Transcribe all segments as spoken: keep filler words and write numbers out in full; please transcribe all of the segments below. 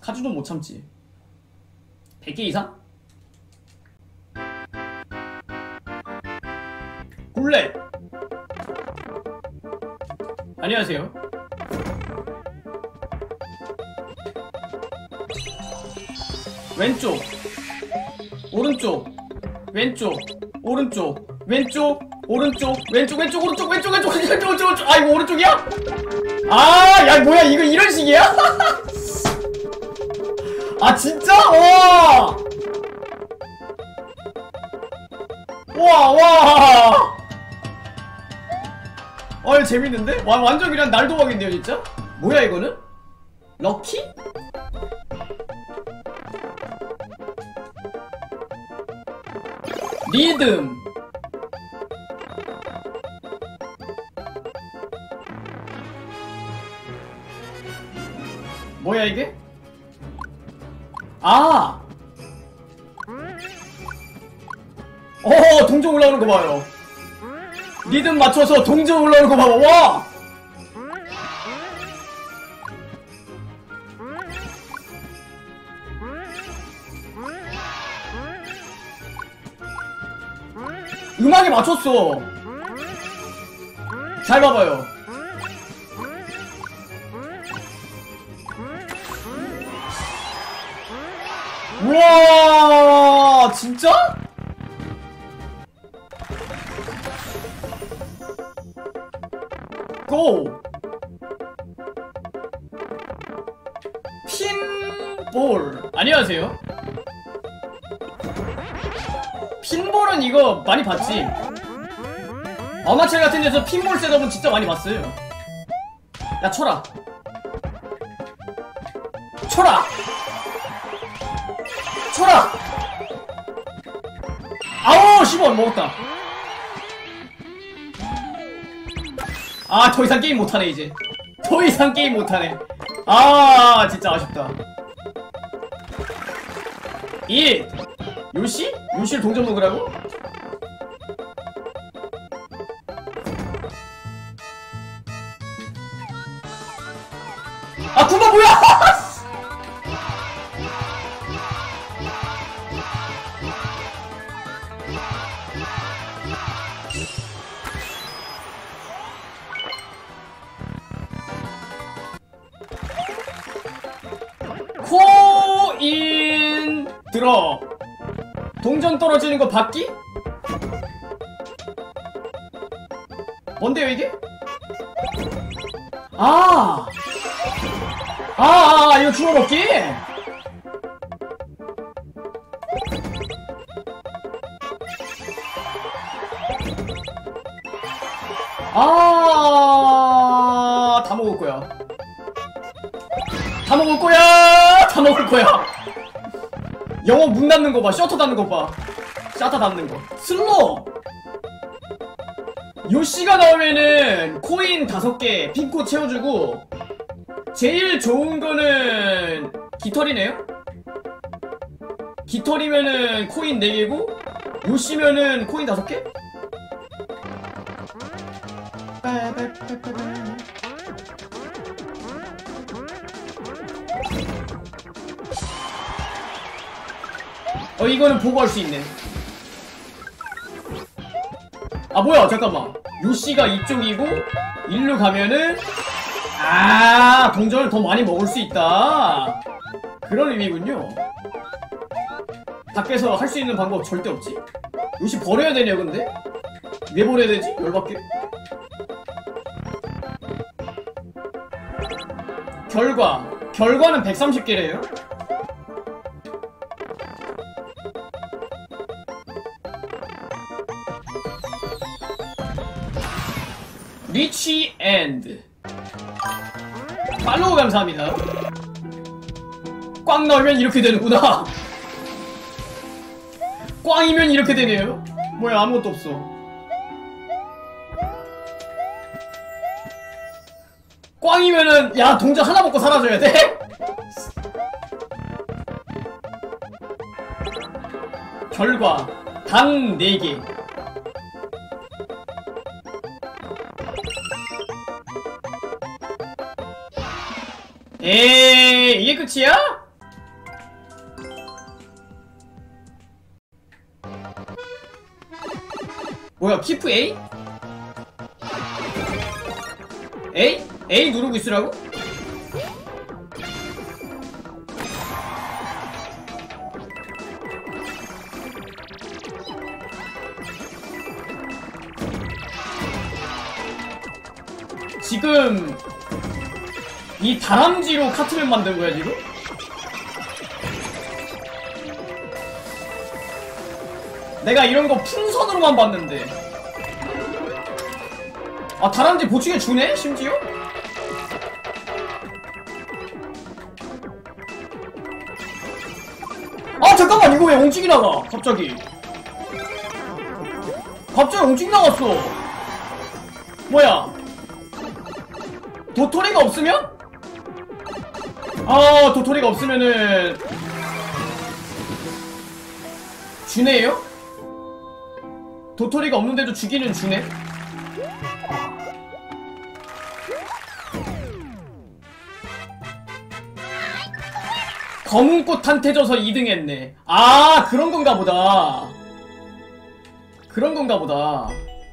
카주도 못 참지. 백 개 이상? 굴레! 안녕하세요. 왼쪽 오른쪽 왼쪽 오른쪽 왼쪽 오른쪽 왼쪽 왼쪽 오른쪽 왼쪽 왼쪽 왼쪽 왼쪽 왼쪽. 아 이거 오른쪽이야? 아 야 뭐야 이거 이런 식이야? 아 진짜? 와! 와 와! 아 이거 재밌는데? 와 완전 그냥 날도박인데요 진짜? 뭐야 이거는? 럭키? 리듬 뭐야 이게? 아! 어 동전 올라오는 거 봐요. 리듬 맞춰서 동전 올라오는 거 봐봐. 와! 음악에 맞췄어. 잘 봐봐요. 우와 진짜? 고! 핀볼 안녕하세요. 핀볼은 이거 많이 봤지? 어마첼 같은 데서 핀볼 셋업은 진짜 많이 봤어요. 야 쳐라 쳐라 쳐라. 아우 십 원 먹었다. 아 더 이상 게임 못하네 이제. 더 이상 게임 못하네. 아 진짜 아쉽다. 일 요시? 요시를 동전 먹으라고? 아 구마 뭐야! 코인 들어. 동전 떨어지는 거 받기? 뭔데요 이게? 아! 아, 아, 아 이거 주워 먹기? 아, 다 먹을 거야. 다 먹을 거야! 다 먹을 거야! 영어 문 닫는 거 봐. 셔터 닫는 거 봐. 셔터 닫는 거. 슬로! 요시가 나오면은 코인 다섯 개 핑코 채워주고 제일 좋은 거는 깃털이네요? 깃털이면은 코인 네 개고 요시면은 코인 다섯 개? 어 이거는 보고 할 수 있네. 아 뭐야 잠깐만 요시가 이쪽이고 일로 가면은 아 동전을 더 많이 먹을 수 있다 그런 의미군요. 밖에서 할 수 있는 방법 절대 없지? 요시 버려야 되냐 근데? 왜 버려야 되지? 열받게. 결과 결과는 백삼십 개래요. 리치 엔드 팔로우 감사합니다. 꽝 나오면 이렇게 되는구나. 꽝이면 이렇게 되네요. 뭐야 아무것도 없어. 꽝이면은 야 동전 하나 먹고 사라져야 돼? 결과 단 네 개. 에이 이게 끝이야? 뭐야 키프 A? A? A 누르고 있으라고? 지금 이 다람쥐로 카트를 만든 거야 지금? 내가 이런 거 풍선으로만 봤는데. 아 다람쥐 보충해 주네? 심지어? 아 잠깐만 이거 왜 옹찍이 나가 갑자기. 갑자기 옹찍이 나갔어. 뭐야 도토리가 없으면? 아 도토리가 없으면은 주네요? 도토리가 없는데도 주기는 주네? 검은꽃한테 져서 이 등 했네. 아 그런 건가 보다. 그런 건가 보다.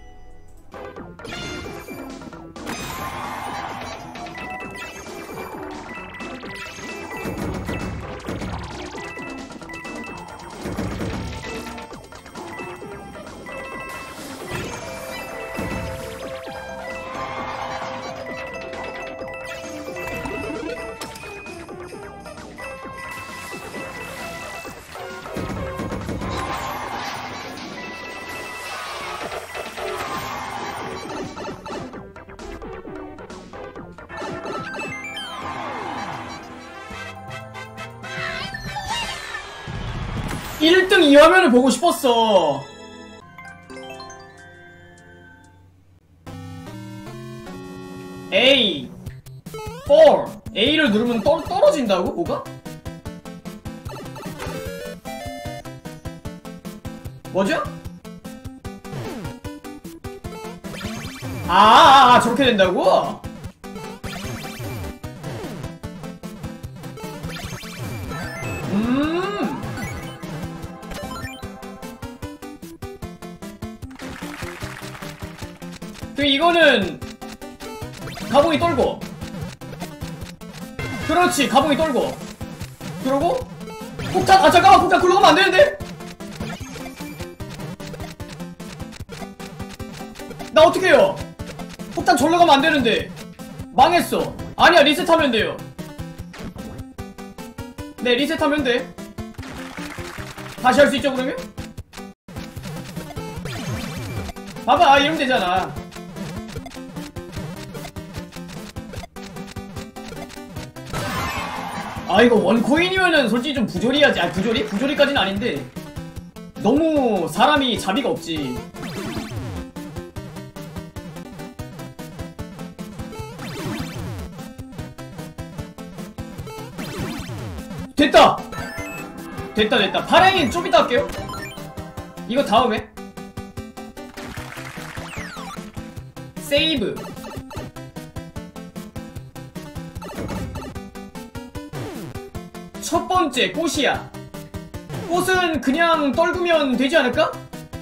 일 등 이 화면을 보고 싶었어. A 사 A를 누르면 떨, 떨어진다고? 뭐가? 뭐죠? 아, 아, 아 저렇게 된다고? 음 그 이거는 가봉이 떨고 그렇지 가봉이 떨고 그러고 폭탄 아 잠깐만 폭탄 굴러 가면 안되는데? 나 어떡해요 폭탄 절로 가면 안되는데 망했어. 아니야 리셋하면 돼요. 네 리셋하면 돼. 다시 할 수 있죠 그러면? 봐봐 이러면 되잖아. 아 이거 원코인이면은 솔직히 좀 부조리하지. 아니 부조리? 부조리까지는 아닌데 너무 사람이 자비가 없지. 됐다! 됐다 됐다. 발행인 좀 이따 할게요. 이거 다음에 세이브 첫 번째 꽃이야. 꽃은 그냥 떨구면 되지 않을까?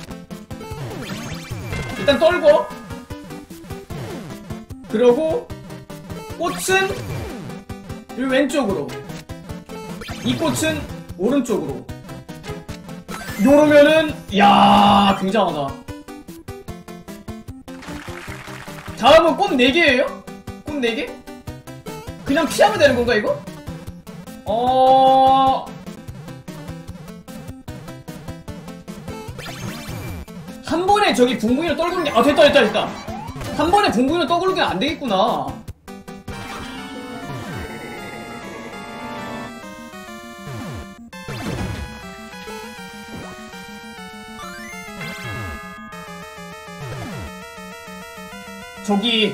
일단 떨고 그러고 꽃은 이 왼쪽으로 이 꽃은 오른쪽으로 요러면은 이야 굉장하다. 다음은 꽃 네 개예요? 꽃 네 개? 그냥 피하면 되는 건가 이거? 어... 한 번에 저기 붕붕이를 떨구는 게... 아 됐다 됐다 됐다. 한 번에 붕붕이를 떨구는 게 안 되겠구나. 저기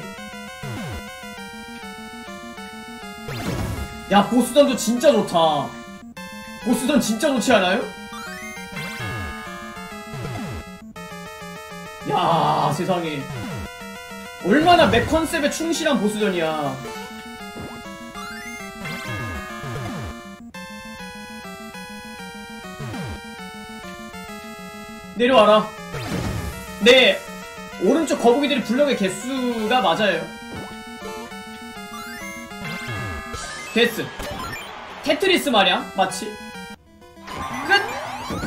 야 보스전도 진짜 좋다. 보스전 진짜 좋지 않아요? 야 세상에 얼마나 맵 컨셉에 충실한 보스전이야. 내려와라. 네, 오른쪽 거북이들이 블럭의 개수가 맞아요. 됐어. 테트리스 마냥 마치. 끝.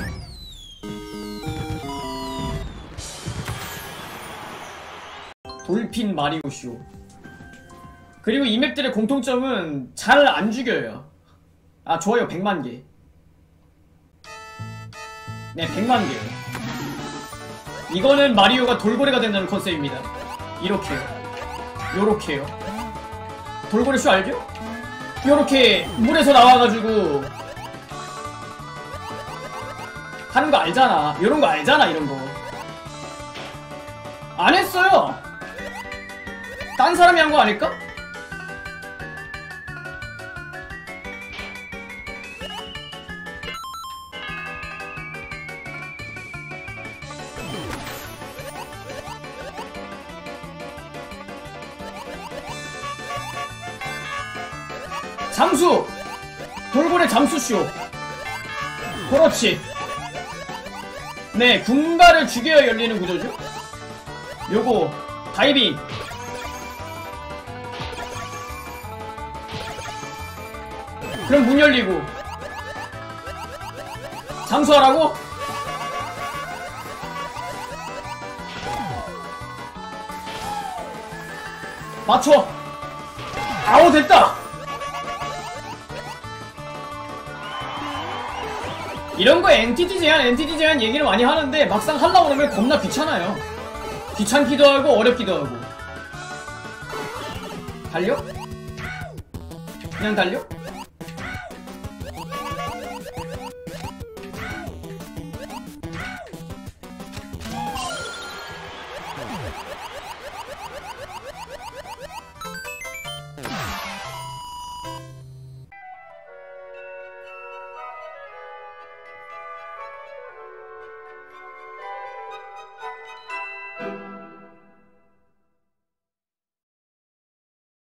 돌핀 마리오쇼. 그리고 이 맵들의 공통점은 잘 안 죽여요. 아, 좋아요 백만 개. 네, 백만 개. 이거는 마리오가 돌고래가 된다는 컨셉입니다. 이렇게요. 요렇게요. 돌고래 쇼 알죠? 요렇게 물에서 나와가지고 하는 거 알잖아. 요런 거 알잖아, 이런 거. 안 했어요! 딴 사람이 한 거 아닐까? 잠수! 돌고래 잠수쇼. 그렇지. 네, 군가를 죽여야 열리는 구조죠. 요거 다이빙. 그럼 문 열리고. 잠수하라고? 맞춰. 아우, 됐다. 이런거 엔티티 제한, 엔티티 제한 얘기를 많이 하는데 막상 하려고 그러면 겁나 귀찮아요. 귀찮기도 하고 어렵기도 하고. 달려? 그냥 달려? you